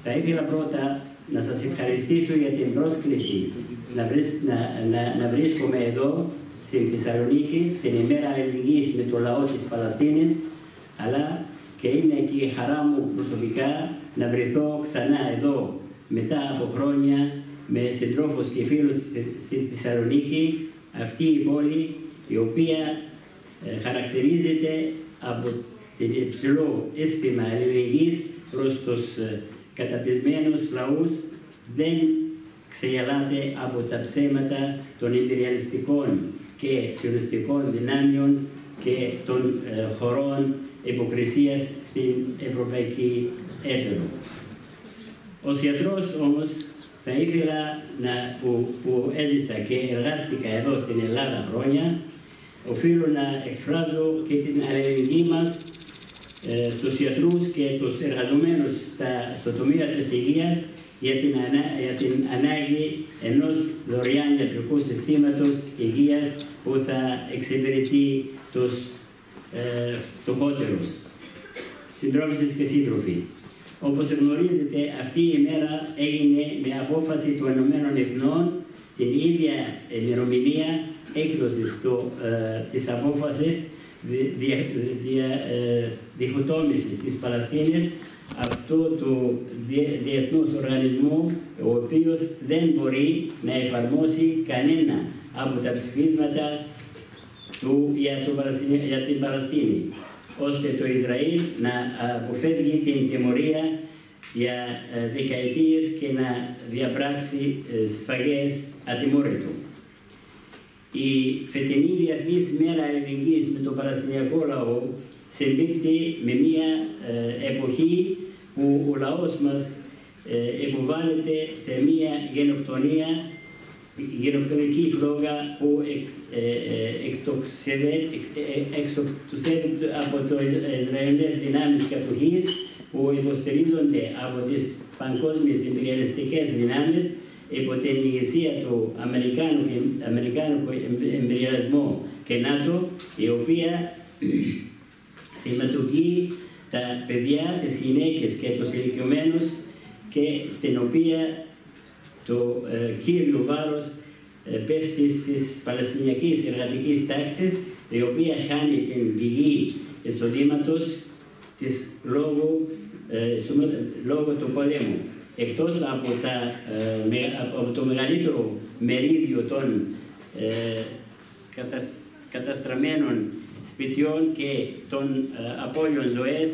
Θα ήθελα πρώτα να σας ευχαριστήσω για την πρόσκληση να βρίσκομαι εδώ στην Θεσσαλονίκη, στην ημέρα αλληλεγγύης με το λαό της Παλαιστίνης, αλλά και είναι και η χαρά μου προσωπικά να βρεθώ ξανά εδώ μετά από χρόνια με συντρόφους και φίλους στη Θεσσαλονίκη, αυτή η πόλη η οποία χαρακτηρίζεται από την υψηλό αίσθημα αλληλεγγύης προς τους καταπιεσμένους λαούς, δεν ξεγελάται από τα ψέματα των ιμπεριαλιστικών και σιωνιστικών δυνάμεων και των χωρών υποκρισίας στην Ευρωπαϊκή Ένωση. Ως γιατρός όμως θα ήθελα που έζησα και εργάστηκα εδώ στην Ελλάδα χρόνια, οφείλω να εκφράζω και την αλληλεγγύη μας στους γιατρούς και τους εργαζομένους στο τομέα της υγείας για την ανάγκη ενός δωρεάν ιατρικού συστήματος υγείας που θα εξυπηρετεί τους φτωχότερους. Συντρόφισσες και σύντροφοι, όπως γνωρίζετε, αυτή η μέρα έγινε με απόφαση των Ηνωμένων Εθνών την ίδια ημερομηνία έκδοσης της απόφασης διχοτόμησης της Παλαιστίνης αυτού του διεθνούς οργανισμού, ο οποίος δεν μπορεί να εφαρμόσει κανένα από τα ψηφίσματα για την Παλαιστίνη, ώστε το Ισραήλ να αποφεύγει την τιμωρία για δεκαετίες και να διαπράξει σφαγές ατιμόρυτο. Η φετινή Διεθνής Μέρα Αλληλεγγύης με τον Παλαιστινιακό λαό συμπίπτει με μια εποχή που ο λαός μας υποβάλλεται σε μια γενοκτονική φλόγα που εξοκτουσεύεται από τις Ισραηλινές δυνάμεις κατοχής, που υποστηρίζονται από τις παγκόσμιες ιμπεριαλιστικές δυνάμεις υπό την ηγεσία του Αμερικάνικου εμπειριαλισμού και ΝΑΤΟ, η οποία θυματουργεί τα παιδιά, τις γυναίκες και τους ηλικιωμένους και στην οποία το κύριο βάρος πέφτει στις Παλαιστινιακής εργατικής τάξης, η οποία χάνει την πηγή εισοδήματος της λόγω του πολέμου. Εκτός από το μεγαλύτερο μερίδιο των καταστραμμένων σπιτιών και των απώλειων ζωές,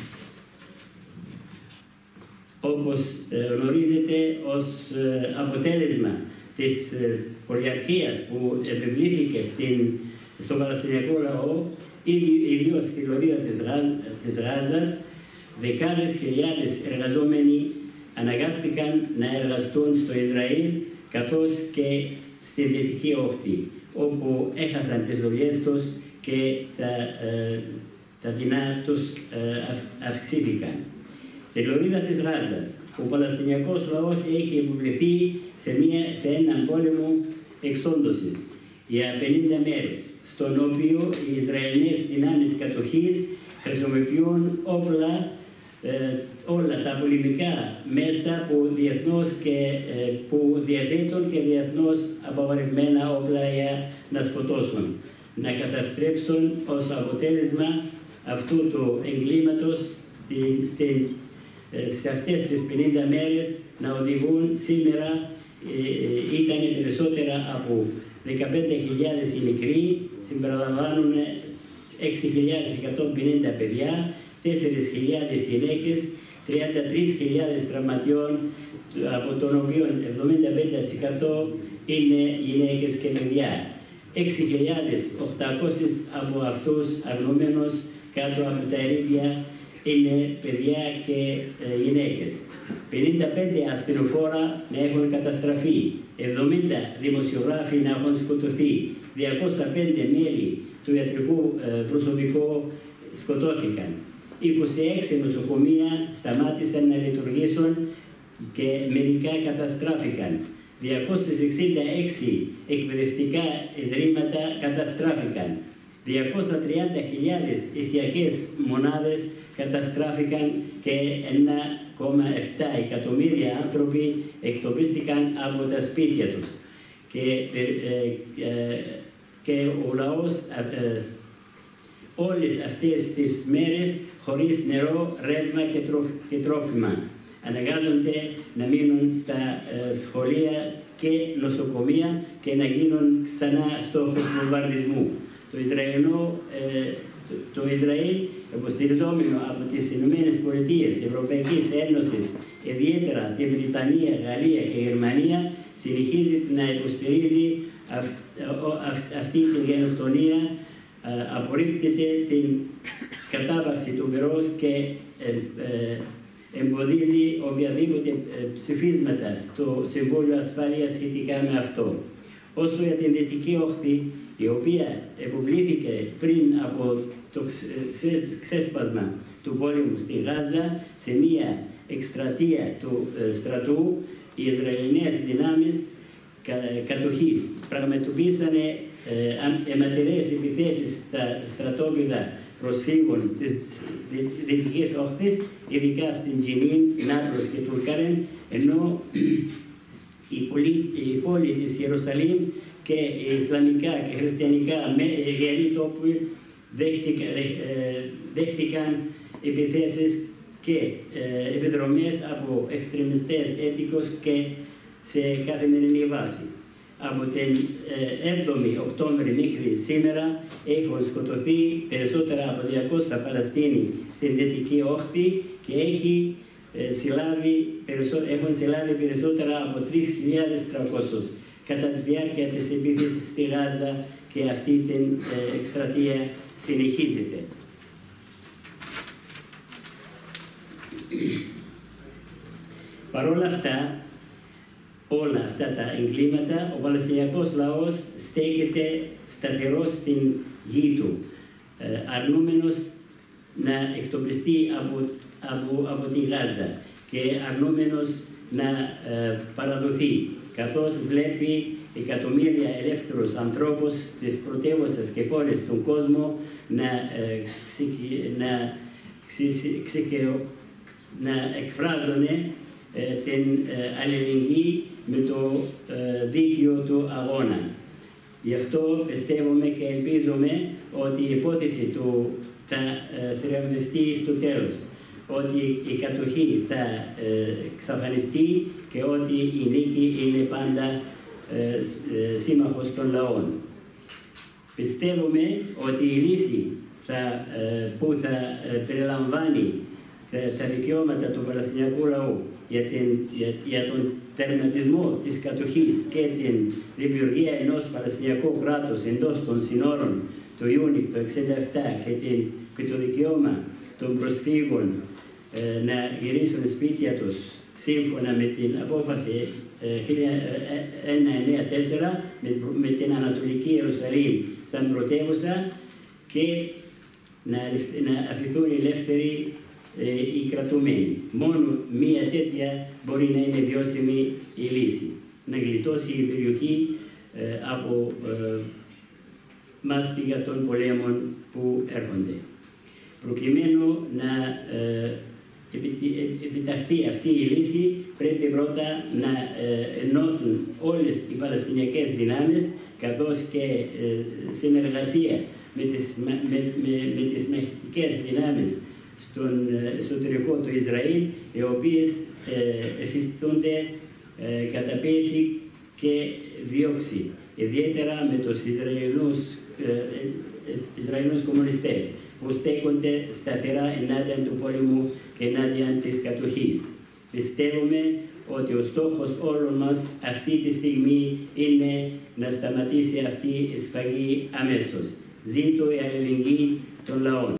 όπως γνωρίζετε, ως αποτέλεσμα της πολιαρχίας που επιβλήθηκε στον Παλαιστινιακό λαό, ιδίως στη λωρίδα της Γάζας, δεκάδες χιλιάδες εργαζόμενοι αναγκάστηκαν να εργαστούν στο Ισραήλ, καθώς και στη Δυτική Όχθη, όπου έχασαν τις δουλειές τους και τα δεινά τους αυξήθηκαν. Στη λωρίδα της Γάζας, ο Παλαιστινιακός λαός έχει επιβληθεί σε έναν πόλεμο εξόντωσης για 50 μέρες, στον οποίο οι Ισραηλινές δυνάμεις κατοχής χρησιμοποιούν όλα τα πολεμικά μέσα που διαθέτουν και διεθνώς απαγορευμένα όπλα για να σκοτώσουν, να καταστρέψουν ως αποτέλεσμα αυτού του εγκλήματος σε αυτές τις 50 μέρες να οδηγούν σήμερα ήταν περισσότερα από 15.000 οι μικροί, συμπεριλαμβάνουν 6.150 παιδιά, 4.000 γυναίκες, 33.000 τραυματιών, από των οποίων 75% είναι γυναίκες και παιδιά. 6.800 από αυτούς αγνοούμενους κάτω από τα ερήπια είναι παιδιά και γυναίκες. 55 ασθενοφόρα να έχουν καταστραφεί, 70 δημοσιογράφοι να έχουν σκοτωθεί, 205 μέλη του ιατρικού προσωπικού σκοτώθηκαν. 26 νοσοκομεία σταμάτησαν να λειτουργήσουν και μερικά καταστράφηκαν. 266 εκπαιδευτικά ιδρύματα καταστράφηκαν. 230.000 οικιακές μονάδες καταστράφηκαν και 1,5 εκατομμύρια άνθρωποι εκτοπίστηκαν από τα σπίτια τους. Και ο λαός όλες αυτές τις μέρες χωρίς νερό, ρεύμα και τρόφιμα. Αναγκάζονται να μείνουν στα σχολεία και νοσοκομεία και να γίνουν ξανά στόχος βομβαρδισμού. Το Ισραήλ, υποστηριζόμενο από τις Ηνωμένες Πολιτείες, Ευρωπαϊκής Ένωσης, ιδιαίτερα τη Βρυτανία, Γαλλία και Γερμανία, συνεχίζει να υποστηρίζει αυτή την γενοκτονία, απορρίπτεται την κατάπαυση του πυρός και εμποδίζει οποιαδήποτε ψηφίσματα στο Συμβούλιο Ασφάλειας σχετικά με αυτό. Όσο για την Δυτική Όχθη, η οποία υποβλήθηκε πριν από το ξέσπασμα του πόλεμου στη Γάζα, σε μία εκστρατεία του στρατού, οι Ισραηλινές δυνάμεις κατοχής πραγματοποίησανε αιματηρές επιθέσεις στα στρατόπεδα προσφύγων της Δυτικής Όχθης, ειδικά στην Τζινίν, Νάπλος και Τουρκάρεν, ενώ η πόλη της Ιερουσαλήμ και οι Ισλαμικά και χριστιανικά γεροί τόποι δέχτηκαν επιθέσεις και επιδρομές από εξτρεμιστές έτοικους και σε καθημερινή βάση. Από την 7η Οκτώβρη μέχρι σήμερα έχουν σκοτωθεί περισσότερα από 200 Παλαιστίνοι στην Δυτική Όχθη και έχουν συλλάβει περισσότερα από 3.300 κατά τη διάρκεια της επίθεσης στη Γάζα, και αυτή την εκστρατεία συνεχίζεται. Παρ' όλα αυτά τα εγκλήματα, ο Παλαιστινιακός λαός στέκεται σταθερός στην γη του, αρνούμενος να εκτοπιστεί από τη Γάζα και αρνούμενος να παραδοθεί, καθώς βλέπει εκατομμύρια ελεύθερους ανθρώπους της πρωτεύουσας και πόλης του κόσμου να εκφράζουν την αλληλεγγύη με το δίκαιο του αγώνα. Γι' αυτό πιστεύουμε και ελπίζουμε ότι η υπόθεση του θα θριαμβευτεί στο τέλος, ότι η κατοχή θα εξαφανιστεί και ότι η νίκη είναι πάντα σύμμαχος των λαών. Πιστεύουμε ότι η λύση που θα περιλαμβάνει τα δικαιώματα του Παλαιστινιακού λαού για τον τερματισμό της κατοχής και την δημιουργία ενός Παλαιστινιακού κράτους εντός των συνόρων του Ιούνιου του 1967 και το δικαίωμα των προσφύγων να γυρίσουν σπίτια τους σύμφωνα με την απόφαση 1994 με την Ανατολική Ιερουσαλήμ σαν πρωτεύουσα, και να αφηθούν ελεύθεροι οι κρατούμενοι. Μόνο μία τέτοια μπορεί να είναι βιώσιμη η λύση. Να γλιτώσει η περιοχή από μάστιγα των πολέμων που έρχονται. Προκειμένου να επιταχθεί αυτή η λύση, πρέπει πρώτα να ενώσουν όλες οι Παλαιστινιακές δυνάμεις, καθώς και συνεργασία με τις μαχητικές δυνάμεις στον εσωτερικό του Ισραήλ, οι οποίες εφιστούνται καταπίεση και δίωξη, ιδιαίτερα με τους Ισραηλινούς κομμουνιστές, που στέκονται σταθερά ενάντια του πόλεμου και ενάντια της κατοχής. Πιστεύουμε ότι ο στόχος όλων μας αυτή τη στιγμή είναι να σταματήσει αυτή η σφαγή αμέσως. Ζήτω η αλληλεγγύη των λαών.